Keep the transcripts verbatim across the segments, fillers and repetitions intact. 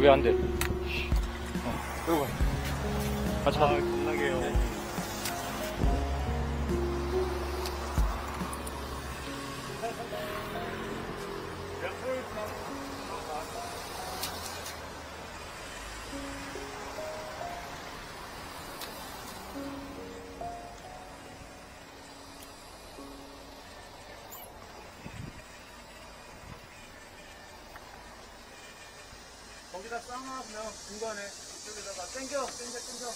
왜 안 돼? 어, 끌고 가. 같이 가. 아, 겁나게요. 네. 거기다 싸놔. 그냥 중간에 이쪽에다가 당겨, 당겨, 당겨.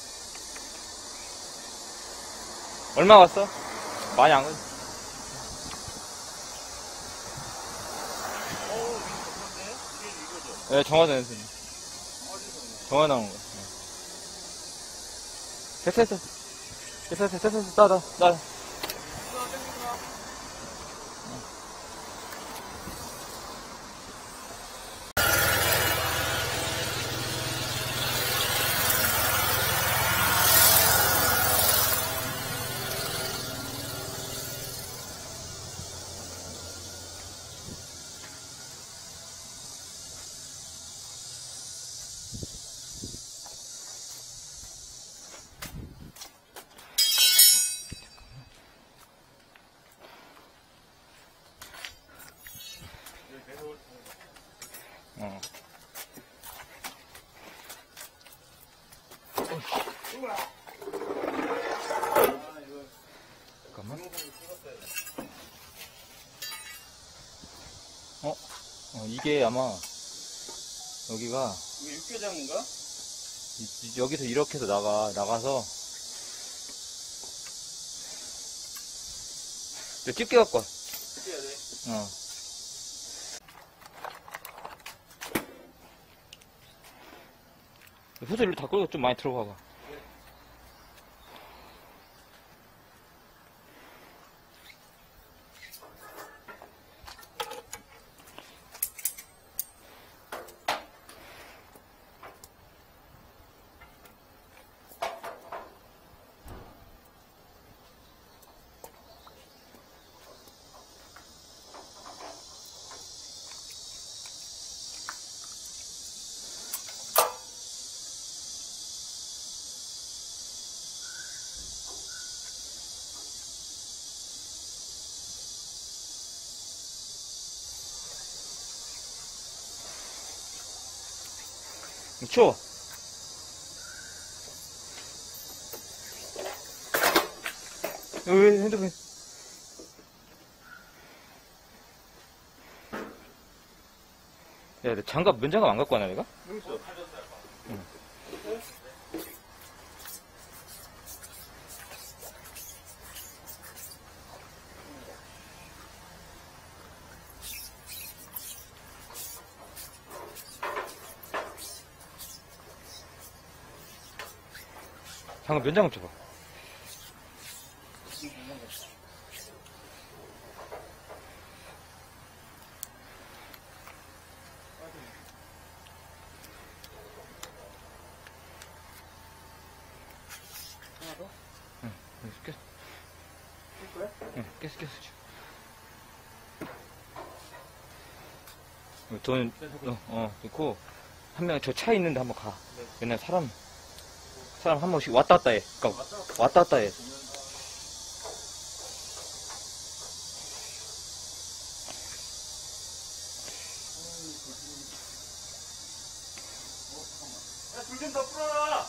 얼마 왔어? 많이 안 가. 어우, 이거 좋은데? 이게 이거죠? 네, 정화전 선생님. 어디서? 정화 나온 거. 됐어, 됐어. 됐어, 됐어, 됐어. 따, 따, 따. 어. 잠깐만. 어? 어, 이게 아마, 여기가, 이게 육개장인가? 이- 이- 여기서 이렇게 해서 나가, 나가서, 저 집게 갖고 와. 어떻게 해야 돼? 어. 후드를 다 끌고 좀 많이 들어가 봐. 치워. 왜 핸드폰. 야, 내 장갑, 면장갑 안 갖고 왔나, 내가? 여기 있어. 응. 장갑, 면장갑 줘봐. 하나 더? 응, 여기서 깼어. 낄 거야? 응, 깼어, 깼어. 지금. 돈, 어, 어, 넣고, 한 명 저 차에 있는데 한번 가. 네. 옛날 사람, 사람 한 번씩 왔다 갔다 해. 그니까, 왔다 갔다 해. 야, 불 좀 더 풀어라!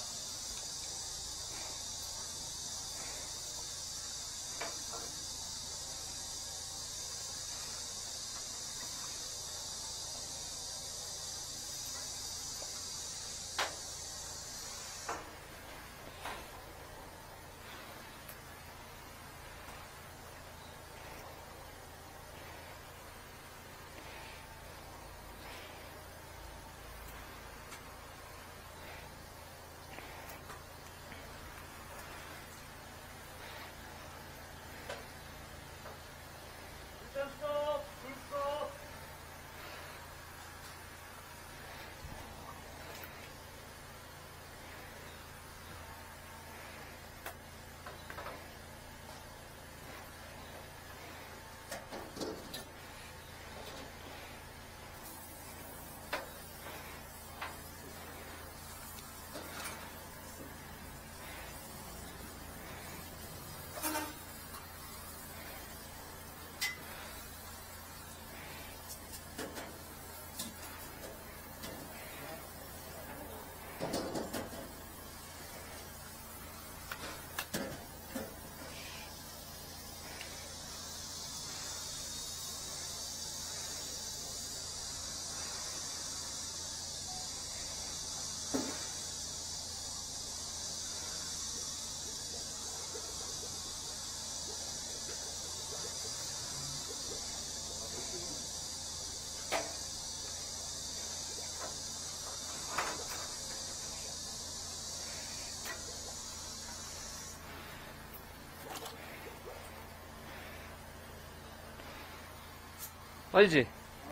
빠지지?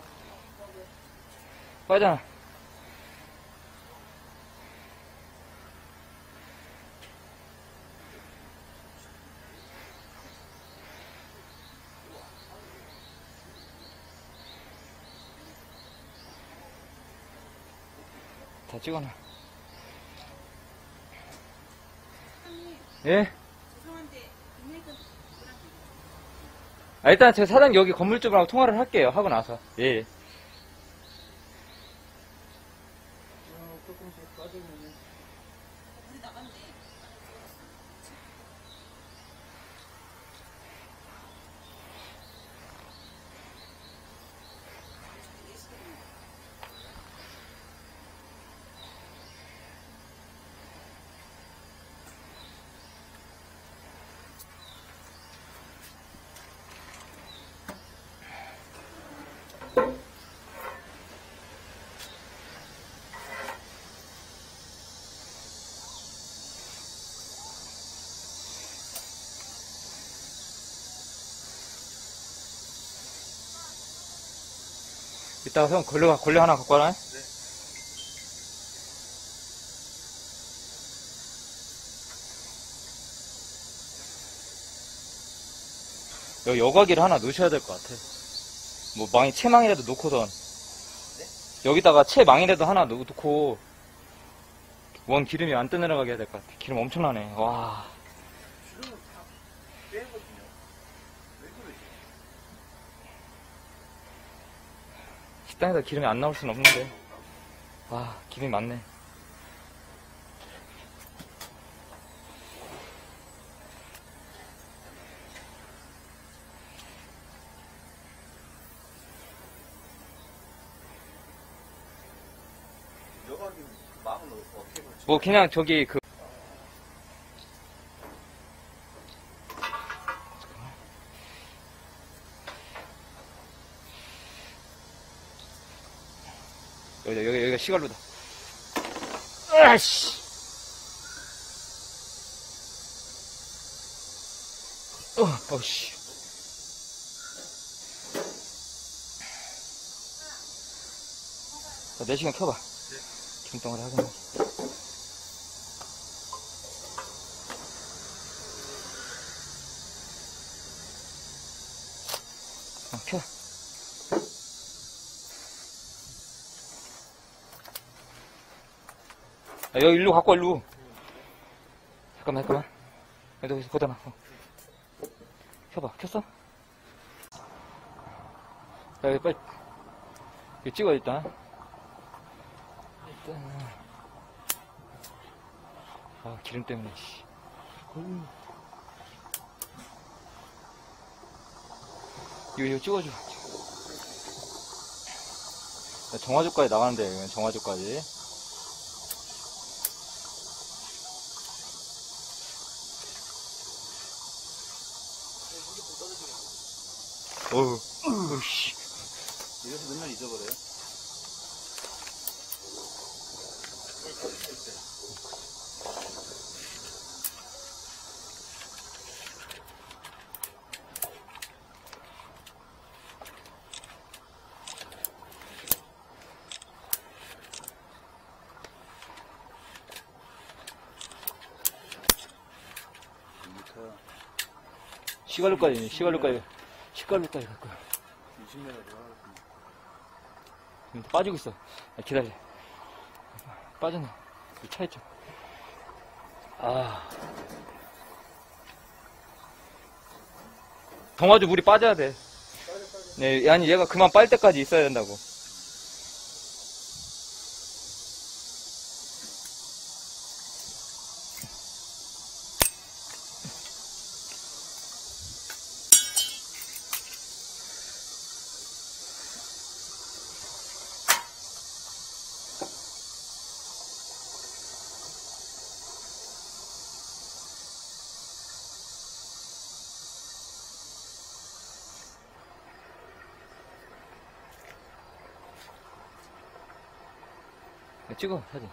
빠잖아. 다 찍어놔. 예? 아, 일단 제가 사장 여기 건물주분하고 통화를 할게요. 하고 나서. 예. 조금씩 빠지면은. 이따가 형 걸레, 걸레 하나 갖고 와라. 네. 여기 여과기를 하나 넣으셔야 될 것 같아. 뭐 망이, 채망이라도 놓고선. 네? 여기다가 채망이라도 하나 넣고, 원 기름이 안 떠내려가게 해야 될 것 같아. 기름 엄청나네. 와. 주름은 다 빼거든요. 왜 그러지? 식당에다 기름이 안 나올 순 없는데. 와, 기름이 많네. 여과기 망은 어떻게 걸지? 뭐 그냥 저기 그 여기다 여기 여기가 시갈로다. 아씨. 어, 어씨. 자, 네 시간 켜봐. 김덩어리 하겠네. 어, 켜. 아, 여기 일로 갖고 와, 일로. 잠깐만, 잠깐만. 여기서 거다 놔. 어. 켜봐, 켰어? 자, 여기 빨리. 이거 찍어, 일단. 일단. 아, 기름 때문에, 씨. 이거, 이거 찍어줘. 정화조까지 나가는데, 이건 정화조까지. 어우, 어우씨. 이래서 맨날 잊어버려요? 시갈로까지, 시갈로까지, 시갈로까지 갈 거야. 이십 미터 들어가겠습니다. 지금 빠지고 있어. 아, 기다려. 빠졌네. 차 있죠. 아. 정화조 물이 빠져야 돼. 네, 아니, 얘가 그만 빨 때까지 있어야 된다고. 찍어, 사진.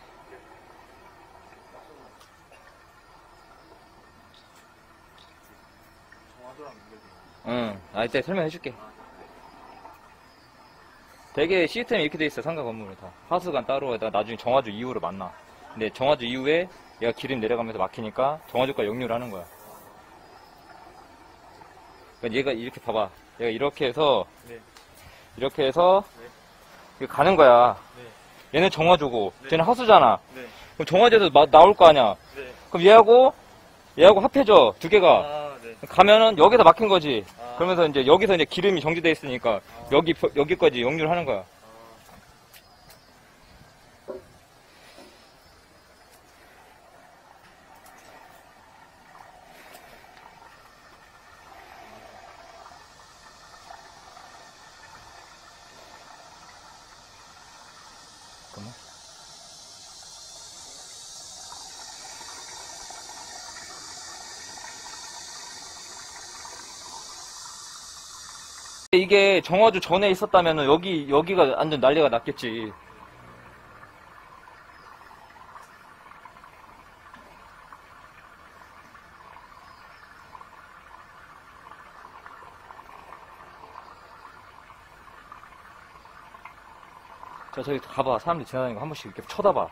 정화조랑 연결돼. 응. 아, 이따 설명해 줄게. 되게 시스템이 이렇게 돼 있어. 상가 건물은 다 하수관 따로 해다 나중에 정화조 이후로 만나. 근데 정화조 이후에 얘가 기름 내려가면서 막히니까 정화조가 역류를 하는 거야. 그러니까 얘가 이렇게 봐봐. 얘가 이렇게 해서 네. 이렇게 해서 네. 이렇게 가는 거야. 네. 얘는 정화조고 네. 쟤는 하수잖아. 네. 그럼 정화조에서 마- 나올 거 아니야. 네. 그럼 얘하고 얘하고 합해져 두 개가. 아, 네. 가면은 여기서 막힌 거지. 아. 그러면서 이제 여기서 이제 기름이 정지돼 있으니까 여기 여기까지 역류를 하는 거야. 잠깐만. 이게 정화조 전에 있었다면은 여기 여기가 완전 난리가 났겠지. 자, 저기 가봐. 사람들이 지나다니는 거 한 번씩 이렇게 쳐다봐.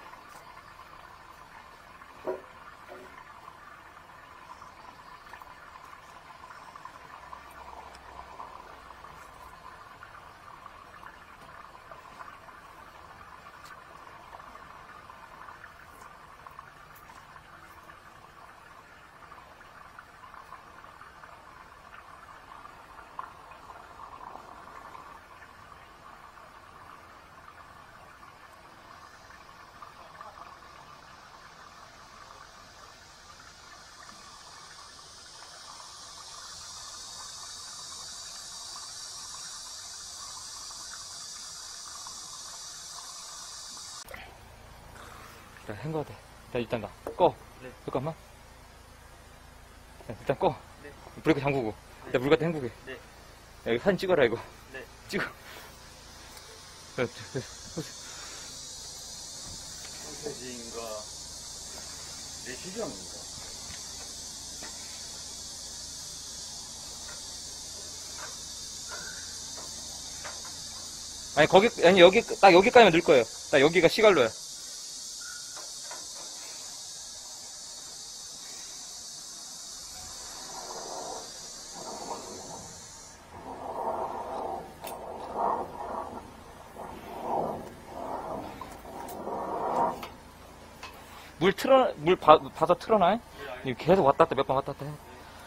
자, 헹궈야 돼. 자, 일단 나 꺼. 네. 잠깐만. 자, 일단 꺼. 네. 브레이크 잠그고. 나 물 갖다 헹구게. 네. 야, 여기 사진 찍어라, 이거. 네. 찍어. 자, 자, 자, 황태진과 내시경입니다. 아니, 거기, 아니, 여기, 딱 여기까지만 넣을 거예요. 딱 여기가 시갈로야. 물 틀어, 물 봐, 봐서 틀어놔. 이거 계속 왔다 갔다 몇 번 왔다 갔다 해.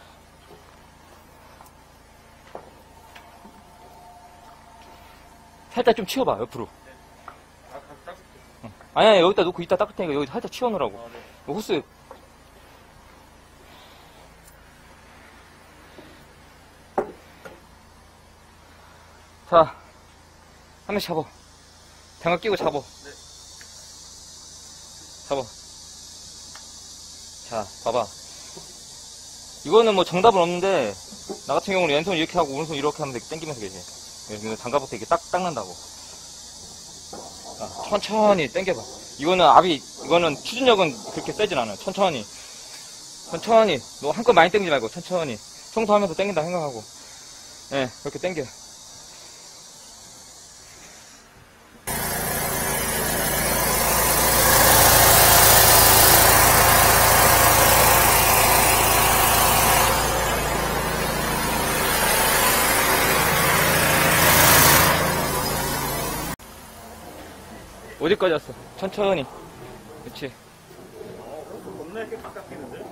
살짝 좀 치워봐, 옆으로. 아, 딱, 응. 아니, 아니, 여기다 놓고 이따 닦을 테니까 여기 살짝 치워놓으라고. 아, 네. 이거 호스. 자, 한 명씩 잡어. 장갑 끼고 잡어. 네. 잡어. 자, 봐봐. 이거는 뭐 정답은 없는데, 나 같은 경우는 왼손 이렇게 하고 오른손 이렇게 하면 이렇게 당기면서 계지. 그래서 장갑부터 이렇게 딱 닦는다고. 자, 천천히 당겨봐. 이거는 압이, 이거는 추진력은 그렇게 세진 않아요. 천천히. 천천히. 너 한껏 많이 당기지 말고, 천천히. 청소하면서 당긴다 생각하고. 예, 네, 그렇게 당겨. 어디까지 왔어? 천천히. 그렇지. 어, 겁나 이렇게 가깝겠는데?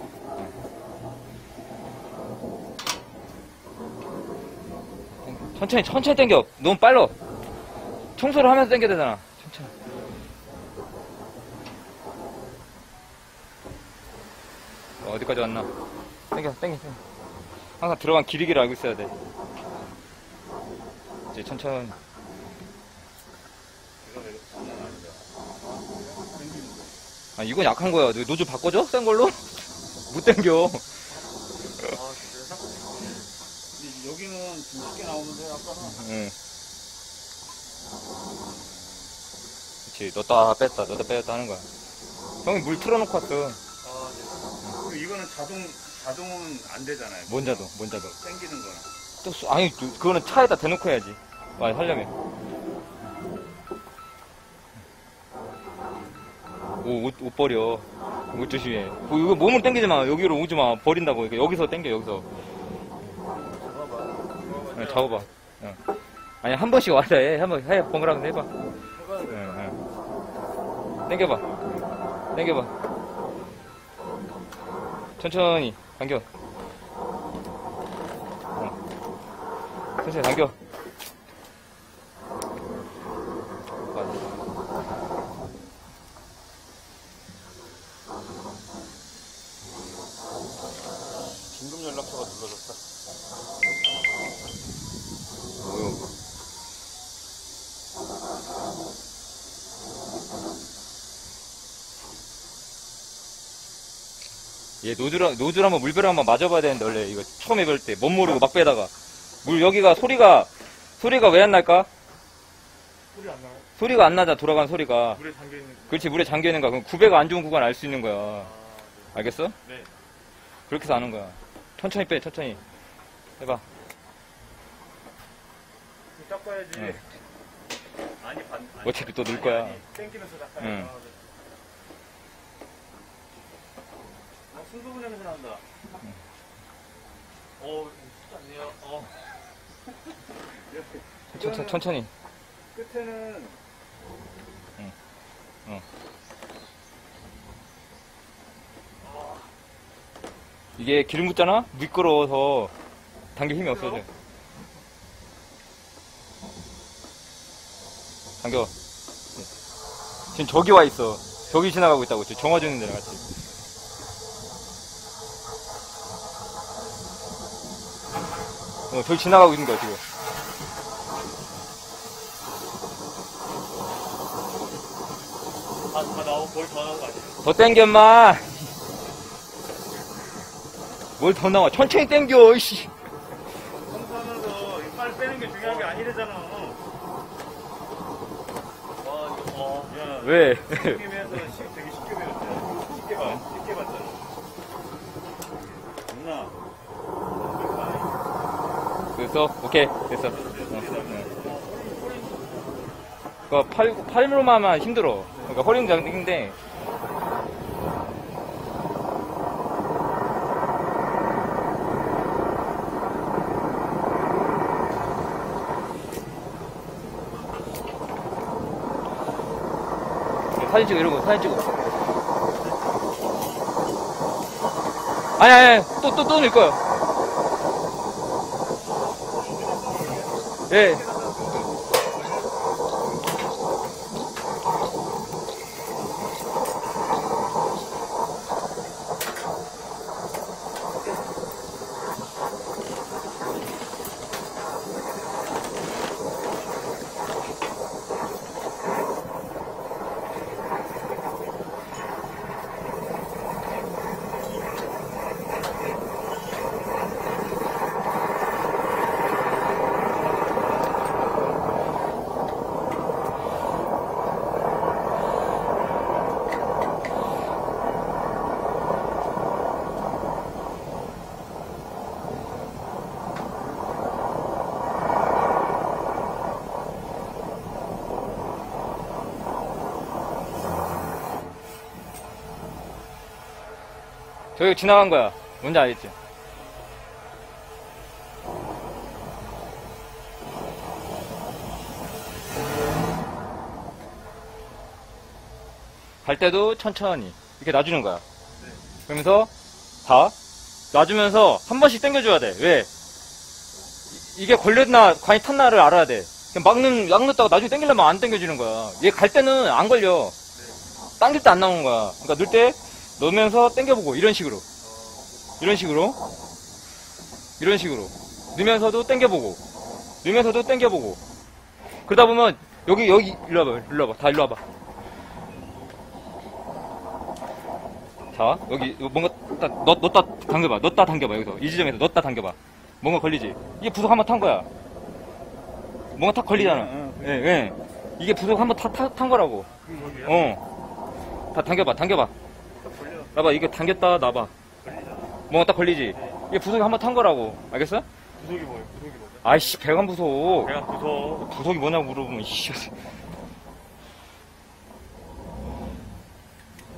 천천히, 천천히 당겨. 너무 빨라. 청소를 하면서 당겨야 되잖아. 천천히. 어, 어디까지 왔나? 당겨, 당겨, 당겨. 항상 들어간 길이기를 알고 있어야 돼. 이제 천천히. 이거 왜 장난 아니다. 생기는 거. 아, 이건 약한 거야. 너 노즐 바꿔줘? 센 걸로? 못 당겨. 아, 진짜? 근데 여기는 좀 쉽게 나오는데, 아까는. 응. 그치. 넣었다 뺐다, 넣었다 뺐다 하는 거야. 형이 물 틀어놓고 왔어. 아, 네. 그리고 이거는 자동, 자동은 안 되잖아요. 뭔 자동, 뭔 자동. 땡기는 거는. 또, 수- 아니, 그- 그거는 차에다 대놓고 해야지. 많이 하려면. 옷, 옷, 옷 버려. 옷 조심해. 뭐, 이거 몸으로 당기지 마. 여기로 오지 마. 버린다고. 이렇게 여기서 당겨, 여기서. 응, 잡아봐. 응. 아니, 한 번씩 와서 해. 한 번, 해. 번갈아가면서 해봐. 응, 응. 당겨봐. 당겨봐. 천천히, 당겨. 응. 천천히 당겨. 긴급 연락처가 눌러졌다. 뭐요? 얘 노즐, 노즐 한번 물벼락 한번 맞아봐야 되는데, 원래 이거 처음 해볼 때. 못 모르고 막 빼다가. 물, 여기가 소리가, 소리가 왜 안 날까? 소리 안 나요? 소리가 안 나잖아, 돌아가는 소리가. 물에 잠겨있는. 그렇지, 물에 잠겨있는 거야. 그럼 구배가 안 좋은 구간 알 수 있는 거야. 아, 알겠어? 네. 그렇게 해서 아는 거야. 천천히 빼, 천천히. 해봐. 닦아야지. 응. 아니, 반, 아니. 어차피 또 넣을 거야. 아니, 땡기면서 닦아야 응. 돼. 어, 순두부 냄새 난다. 응. 어, 쉽지 않네요. 어. 천천히, 천천히. 끝에는. 응. 응. 이게 기름 묻잖아? 미끄러워서 당길 힘이 없어져. 당겨. 지금 저기 와 있어. 저기 지나가고 있다고. 지금 정화 주는 데랑 같이. 어, 저기 지나가고 있는 거야, 지금. 다, 다 나오고 뭘 더 나온 거 아니에요? 더 땡겨, 인마! 뭘 더 나와? 천천히 땡겨, 이씨! 청소하면서 이빨 빼는 게 중요한 게 아니래잖아. 와, 이거, 어, 야. 왜? 게임에서 되게 쉽게 배웠잖아. 쉽게 봐, 쉽게 봤잖아. 누나. 됐어? 오케이, 됐어. 어, 어. 그니까 팔, 팔로만 하면 힘들어. 그러니까 허리 장인데 사진 찍어, 이러고, 사진 찍어. 아니, 아니, 아니, 또, 또, 또 넣을 거야. 예. 저기 지나간 거야. 뭔지 알겠지? 갈 때도 천천히 이렇게 놔주는 거야. 그러면서 다 놔주면서 한 번씩 당겨줘야 돼. 왜? 이- 이게 걸렸나 관이 탔나를 알아야 돼. 그냥 막는 막 넣다가 나중에 당기려면 안 당겨지는 거야. 얘 갈 때는 안 걸려. 당길 때 안 나오는 거야. 그러니까 넣을 때 넣으면서 당겨보고 이런 식으로 이런 식으로 이런 식으로 넣으면서도 당겨보고 넣으면서도 당겨보고 그러다 보면 여기 여기 일로 와봐 일로 와봐 다 일로 와봐. 자 여기 뭔가 딱 넣, 넣었다 당겨봐 넣었다 당겨봐 여기서 이 지점에서 넣었다 당겨봐. 뭔가 걸리지. 이게 부속 한번 탄 거야. 뭔가 탁 걸리잖아. 예, 예. 이게 부속 한번 타, 타, 탄 거라고. 어. 다 당겨봐 당겨봐. 나봐 이거 당겼다 놔봐. 뭔가 딱 걸리지. 이게 부속이 한번 탄 거라고. 알겠어? 부속이 뭐예요? 부속이 뭐죠? 아이씨 배관 부속. 배관 부속. 부속이 뭐냐고 물어보면 씨.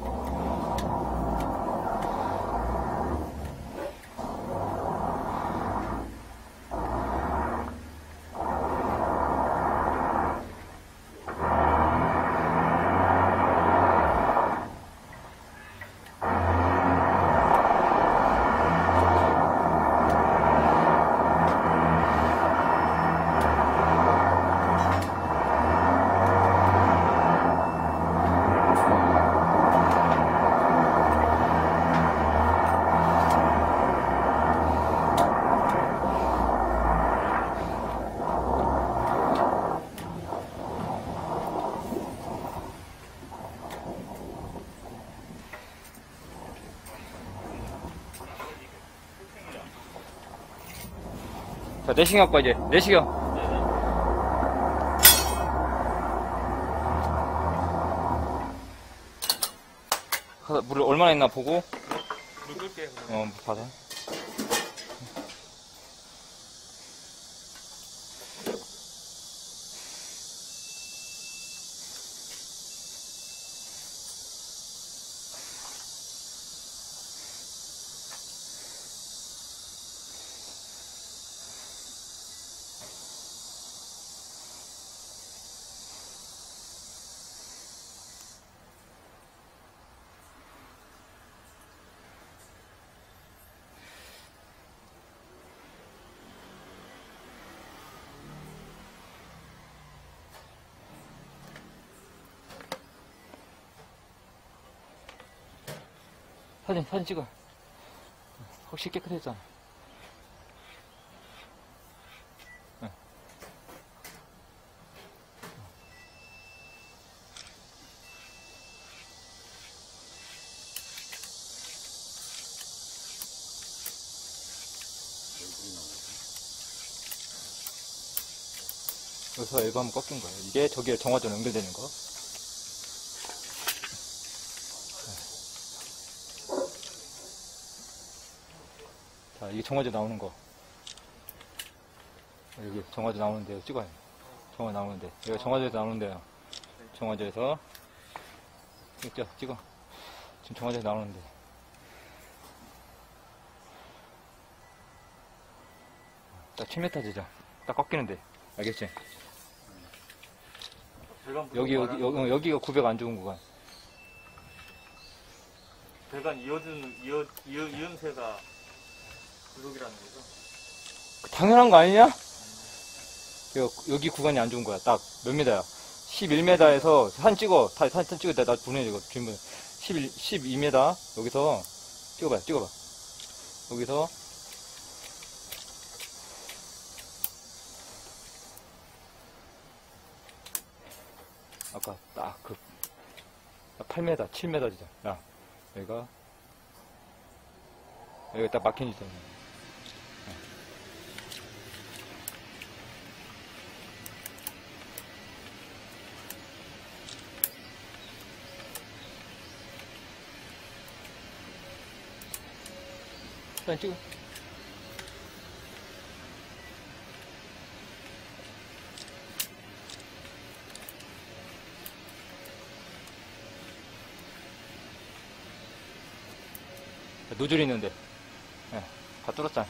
자, 내시경 갖고 와, 이제. 내시경. 가서 물을 얼마나 있나 보고. 물 끓게. 어, 봐서. 사진, 사진 찍어. 확실히 깨끗했잖아. 응. 여기서 앨범 한번 꺾인 거예요. 이게 저기에 정화전 연결되는 거. 자, 이게 정화제 나오는 거. 여기 정화제 나오는데 찍어요. 정화 나오는데. 여기가 정화제에서 나오는데요. 정화제에서. 찍죠, 찍어. 지금 정화제에서 나오는데. 딱 칠 미터지죠. 딱 꺾이는데. 알겠지? 여기, 여기, 여기, 여기가 구백 안 좋은 구간. 배관 이어주는, 이어, 이어, 이음새가 부족이라는 거죠? 당연한 거 아니냐? 여기, 여기 구간이 안 좋은 거야. 딱 몇 미터야? 십일 미터에서 산 찍어. 다, 산, 산 찍을 때 나 보내, 이거. 질문. 십일, 십이 미터. 여기서 찍어봐, 찍어봐. 여기서 아까 딱 그 팔 미터, 칠 미터지죠. 야, 여기가 여기 딱 막힌 지잖아. 사진 찍어. 노즐이 있는데, 예, 다 뚫었잖아.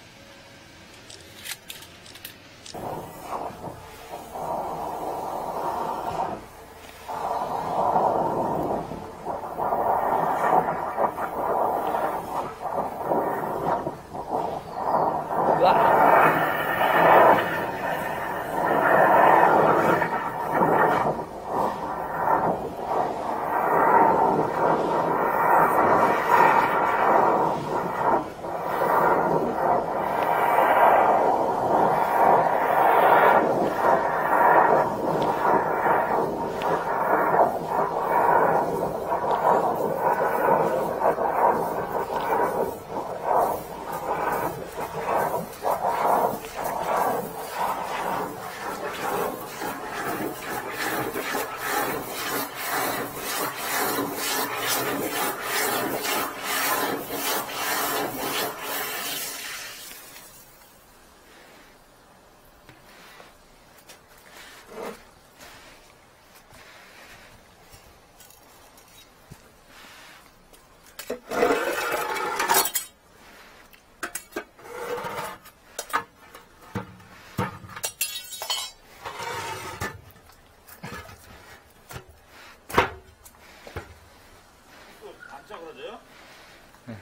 그러져요? 네.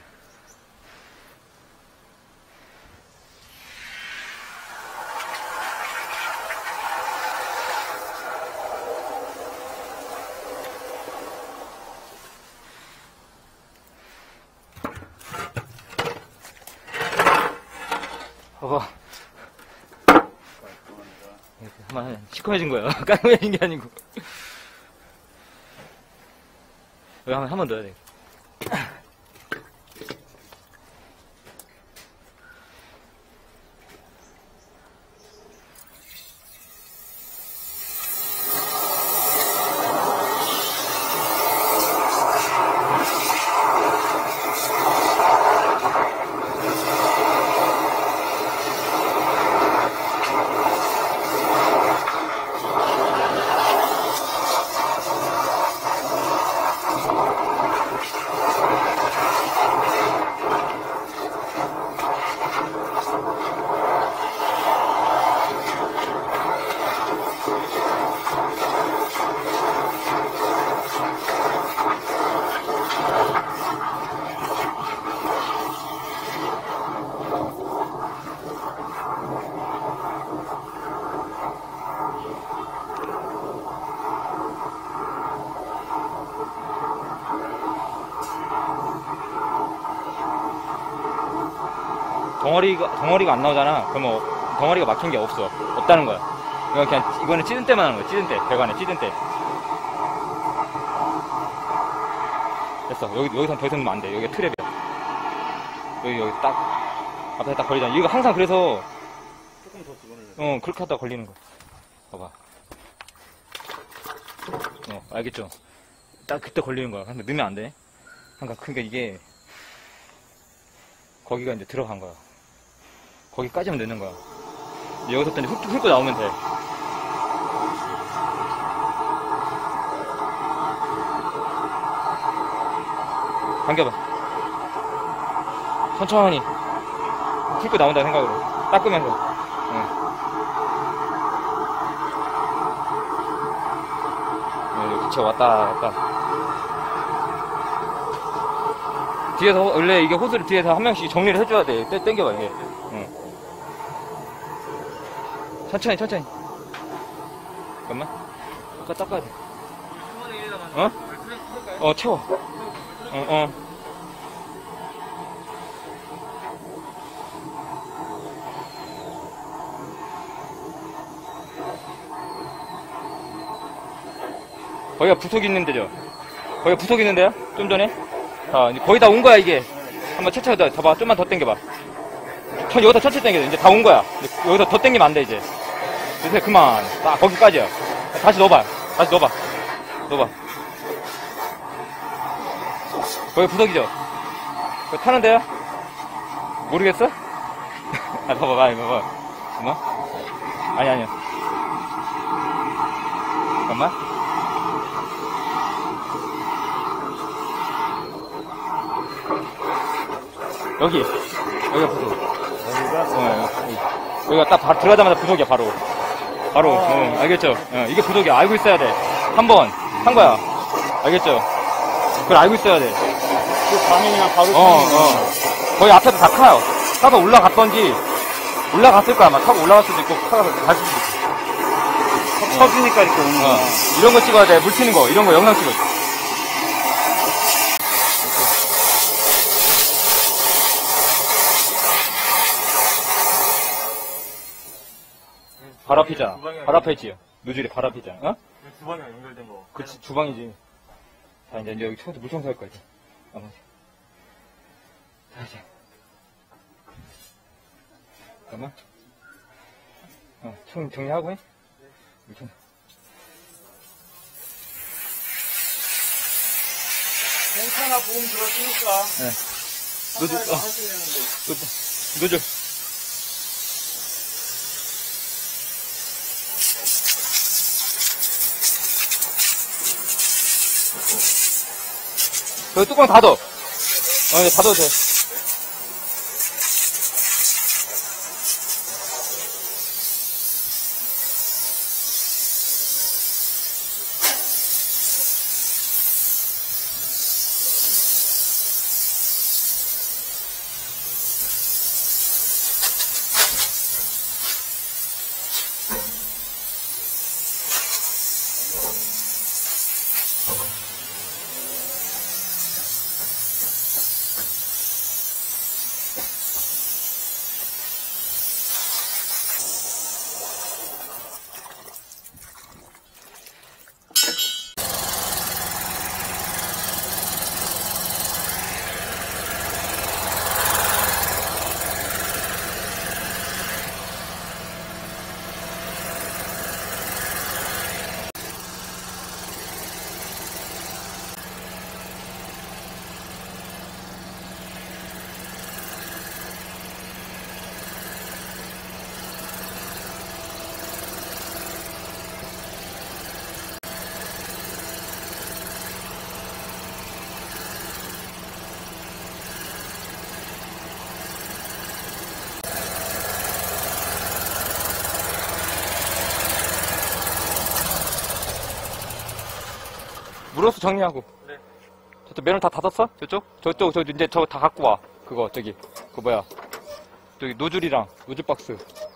봐봐. 한번 시커매진 거야. 깔끔해진 게 아니고. 여기 한 번 넣어야 돼. 덩어리가, 덩어리가 안 나오잖아. 그러면 어, 덩어리가 막힌 게 없어. 없다는 거야. 이거 그냥, 이거는 찌든 때만 하는 거야. 찌든 때. 배관에 찌든 때. 됐어. 여기, 여기선 더 이상 넣으면 안 돼. 여기가 트랩이야. 여기, 여기 딱, 앞에 딱 걸리잖아. 이거 항상 그래서, 조금 더 집어넣어야 돼. 어, 그렇게 하다가 걸리는 거야. 봐봐. 어, 알겠죠? 딱 그때 걸리는 거야. 근데 넣으면 안 돼. 그러니까, 그러니까 이게, 거기가 이제 들어간 거야. 거기까지만 넣는 거야. 여기서부터 이제 훑, 훑고 나오면 돼. 당겨봐. 천천히. 훑고 나온다 생각으로. 닦으면서. 응. 응, 그쵸, 왔다, 왔다. 뒤에서, 원래 이게 호스를 뒤에서 한 명씩 정리를 해줘야 돼. 떼, 땡겨봐, 이게. 응. 천천히, 천천히. 잠깐만. 아까 닦아야 돼. 어? 어, 채워. 어, 어. 거기가 부속 있는 데죠? 거기가 부속 있는 데야? 좀 전에? 자, 이제 거의 다 온 거야, 이게. 한번 차차가 더, 더 봐. 좀만 더 당겨봐. 천, 여기서 천천히 당겨. 이제 다 온 거야. 이제 여기서 더 당기면 안 돼, 이제. 이제 그만. 딱, 거기까지야. 다시 넣어봐. 다시 넣어봐. 넣어봐. 거기 부석이죠? 거기 타는 데야? 모르겠어? 아, 봐봐, 이거 봐. 잠깐만. 아니, 아니야. 잠깐만. 여기. 여기가 부석. 여기가? 어, 여기. 여기가 딱 바, 들어가자마자 부석이야, 바로. 바로. 어, 알겠죠? 어, 이게 부석이야. 알고 있어야 돼. 한 번. 한 거야. 알겠죠? 그걸 알고 있어야 돼. 그 방향이랑 바로. 어, 어. 거의 앞에도 다 타요. 타서 올라갔던지, 올라갔을 거야. 아마 타고 올라갈 수도 있고, 타서 갈 수도 있고. 터지니까 이렇게 오는 거야. 어. 이런 거 찍어야 돼. 물 튀는 거. 이런 거 영상 찍어. 바로 앞이잖아. 바로 앞에 있지. 누질이 바로 앞에 있잖아. 어? 주방이랑 연결된 거. 그치, 주방이지. 자, 이제, 이제 여기 청소, 물 청소할 거야, 이제. 아마. 자, 이제. 잠깐만. 어, 청, 정리하고 해. 물 청소. 괜찮아, 보험 들었으니까. 네. 노즐, 어, 하셔야 되는데. 노즐. 노즐. 여기 뚜껑 닫어. 어, 이제 닫아도 돼. 물어서 정리하고. 네. 저쪽 면을 다 닫았어? 저쪽? 저쪽, 저 이제 저거 다 갖고 와. 그거, 저기. 그 뭐야. 저기 노즐이랑 노즐 박스.